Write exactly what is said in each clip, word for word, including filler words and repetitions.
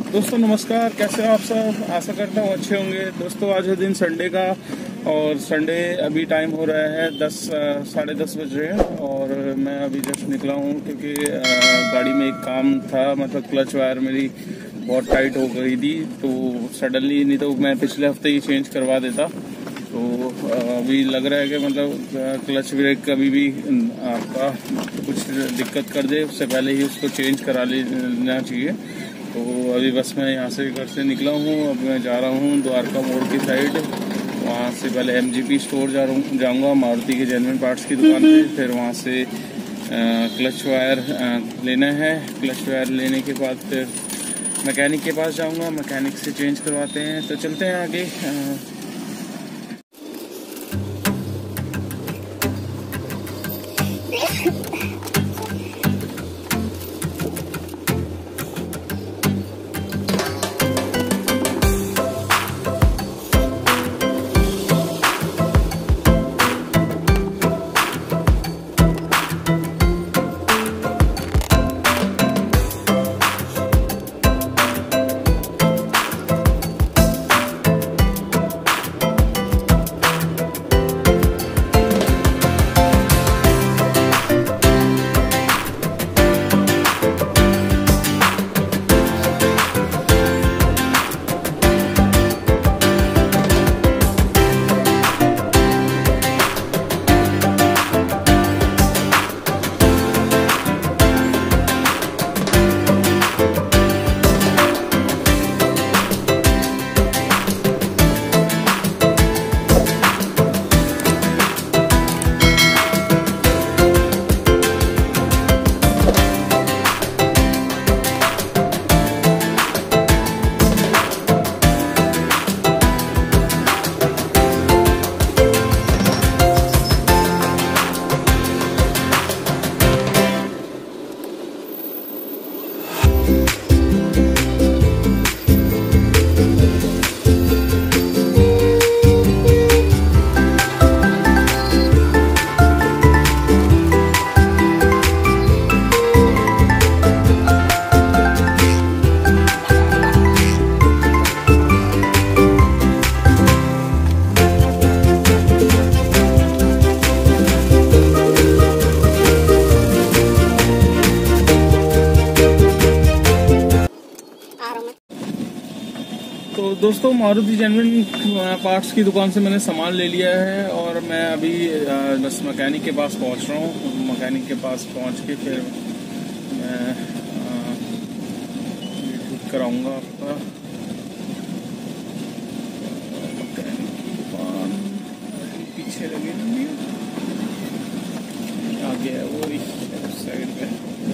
दोस्तों नमस्कार, कैसे हो आप सब। आशा करता हूँ अच्छे होंगे। दोस्तों आज है दिन संडे का और संडे अभी टाइम हो रहा है दस साढ़े दस बज रहे हैं और मैं अभी जस्ट निकला हूँ क्योंकि गाड़ी में एक काम था। मतलब क्लच वायर मेरी बहुत टाइट हो गई थी तो सडनली, नहीं तो मैं पिछले हफ्ते ही चेंज करवा देता। तो अभी लग रहा है कि मतलब क्लच ब्रेक कभी भी आपका कुछ दिक्कत कर दे, उससे पहले ही उसको चेंज करा लेना चाहिए। तो अभी बस मैं यहाँ से घर से निकला हूँ। अब मैं जा रहा हूँ द्वारका मोड़ की साइड। वहाँ से पहले एमजीपी स्टोर जा रहा जाऊँगा, मारुति के जेन्युइन पार्ट्स की दुकान पे। फिर वहाँ से क्लच वायर लेना है। क्लच वायर लेने के बाद फिर मैकेनिक के पास जाऊँगा, मैकेनिक से चेंज करवाते हैं। तो चलते हैं आगे। तो दोस्तों मारुति जेन्युइन पार्ट्स की दुकान से मैंने सामान ले लिया है और मैं अभी बस मैकेनिक के पास पहुंच रहा हूँ। मैकेनिक के पास पहुंच के फिर मैं ठीक कराऊंगा आपका। मैकेनिक की दुकान पीछे लगी हुई आगे है, वो इस साइड पे।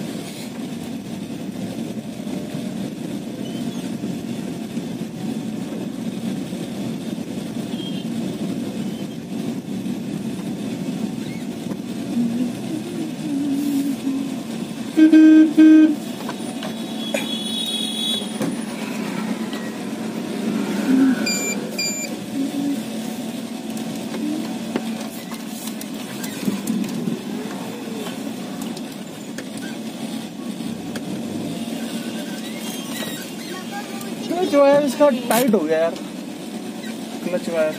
क्लच वायर इसका टाइट हो गया यार, क्लच वायर।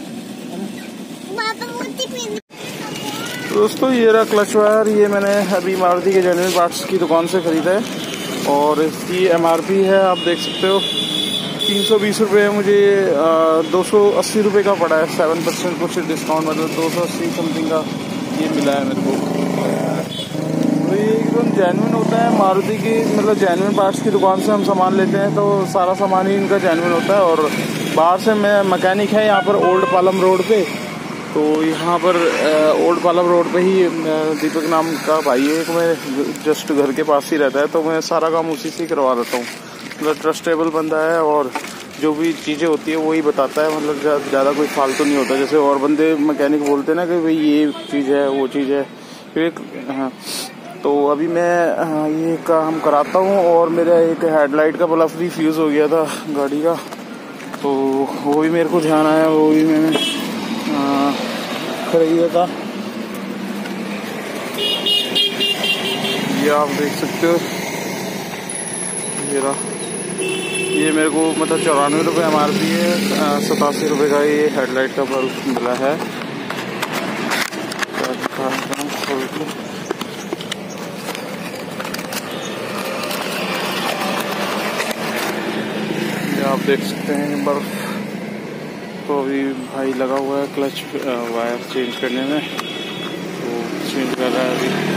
दोस्तों ये रहा क्लच वायर। ये मैंने अभी मारुति के जेन्युइन पार्ट्स की दुकान से खरीदा है और इसकी एमआरपी है, आप देख सकते हो तीन सौ बीस रुपये। मुझे दो सौ अस्सी रुपये का पड़ा है, सेवन परसेंट कुछ डिस्काउंट, मतलब दो सौ अस्सी समथिंग का ये मिला है मेरे को। तो ये एकदम जेन्युइन होता है मारुति की, मतलब जेन्युइन पार्ट्स की दुकान से हम सामान लेते हैं तो सारा सामान ही इनका जेन्युइन होता है। और बाहर से मैं मैकेनिक है यहाँ पर ओल्ड पालम रोड पे। तो यहाँ पर ओल्ड पालम रोड पे ही दीपक नाम का भाई है, मैं जस्ट घर के पास ही रहता है, तो मैं सारा काम उसी से करवा देता हूँ। मतलब ट्रस्टेबल बंदा है और जो भी चीज़ें होती है वही बताता है, मतलब ज़्यादा कोई फालतू नहीं होता। जैसे और बंदे मैकेनिक बोलते हैं ना कि भाई ये चीज़ है वो चीज़ है। फिर हाँ, तो अभी मैं ये काम कराता हूँ और मेरा एक हेडलाइट का बल्ब भी फ्यूज़ हो गया था गाड़ी का, तो वो भी मेरे को ध्यान आया, वो भी मैंने खरीदा था। ये आप देख सकते हो, ये रहा ये मेरे को मतलब चौरानवे रुपये एम आर पी है, सतासी रुपये का ये हेडलाइट का बल्ब मिला है। ये आप देख सकते हैं बर्फ तो अभी भाई लगा हुआ है क्लच वायर चेंज करने में, तो चेंज कर रहा है अभी।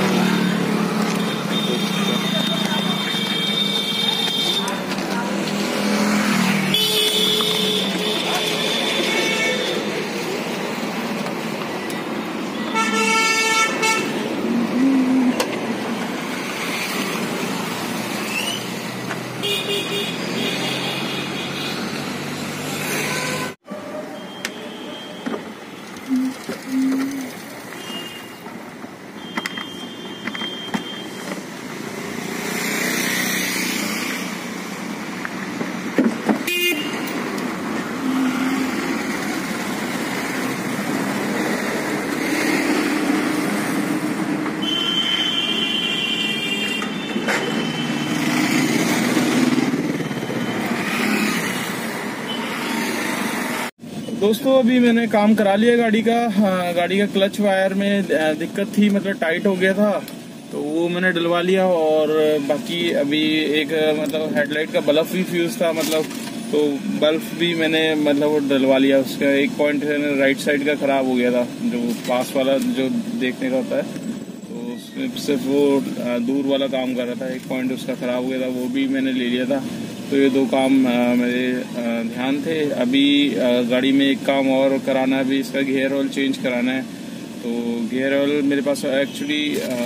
दोस्तों अभी मैंने काम करा लिया गाड़ी का। हाँ, गाड़ी का क्लच वायर में दिक्कत थी, मतलब टाइट हो गया था, तो वो मैंने डलवा लिया। और बाकी अभी एक मतलब हेडलाइट का बल्ब भी फ्यूज था, मतलब तो बल्ब भी मैंने मतलब वो डलवा लिया। उसका एक पॉइंट राइट साइड का खराब हो गया था, जो पास वाला जो देखने का होता है, तो उसमें सिर्फ वो दूर वाला काम कर रहा था, एक पॉइंट उसका खराब हो गया था, वो भी मैंने ले लिया था। तो ये दो काम आ, मेरे आ, ध्यान थे। अभी आ, गाड़ी में एक काम और कराना है, अभी इसका गियर ऑयल चेंज कराना है। तो गियर ऑयल मेरे पास एक्चुअली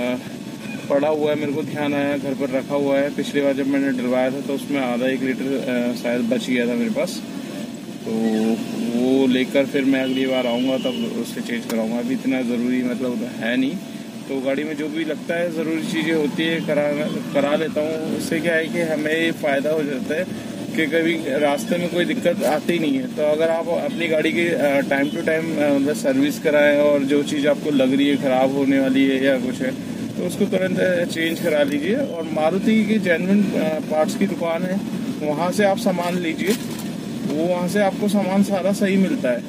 पड़ा हुआ है, मेरे को ध्यान आया, घर पर रखा हुआ है। पिछली बार जब मैंने डलवाया था तो उसमें आधा एक लीटर शायद बच गया था मेरे पास, तो वो लेकर फिर मैं अगली बार आऊँगा तब उससे चेंज कराऊँगा। अभी इतना ज़रूरी मतलब है नहीं, तो गाड़ी में जो भी लगता है ज़रूरी चीज़ें होती है करा करा लेता हूँ। उससे क्या है कि हमें फ़ायदा हो जाता है कि कभी रास्ते में कोई दिक्कत आती नहीं है। तो अगर आप अपनी गाड़ी की टाइम टू टाइम मतलब सर्विस कराएं और जो चीज़ आपको लग रही है ख़राब होने वाली है या कुछ है तो उसको तुरंत चेंज करा लीजिए। और मारुति की जेन्युइन पार्ट्स की दुकान है, वहाँ से आप सामान लीजिए, वो वहाँ से आपको सामान सारा सही मिलता है,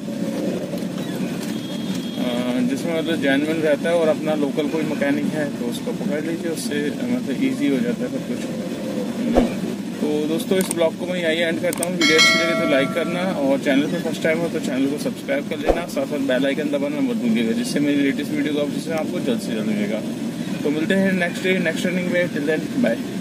जिसमें मतलब जेन्युइन रहता है। और अपना लोकल कोई मैकेनिक है तो उसको पकड़ लीजिए, उससे मतलब इजी हो जाता है सब कुछ। तो दोस्तों इस ब्लॉग को मैं यही एंड करता हूँ। वीडियो अच्छी लगे तो लाइक करना, और चैनल पर फर्स्ट टाइम हो तो चैनल को सब्सक्राइब कर लेना, साथ साथ बेल आइकन दबाना मत भूलिएगा, जिससे मेरी लेटेस्ट वीडियो का ऑप्शन आपको जल्द से जल्द मिलेगा। तो मिलते हैं नेक्स्ट डे नेक्स्ट रनिंग में। Till then bye.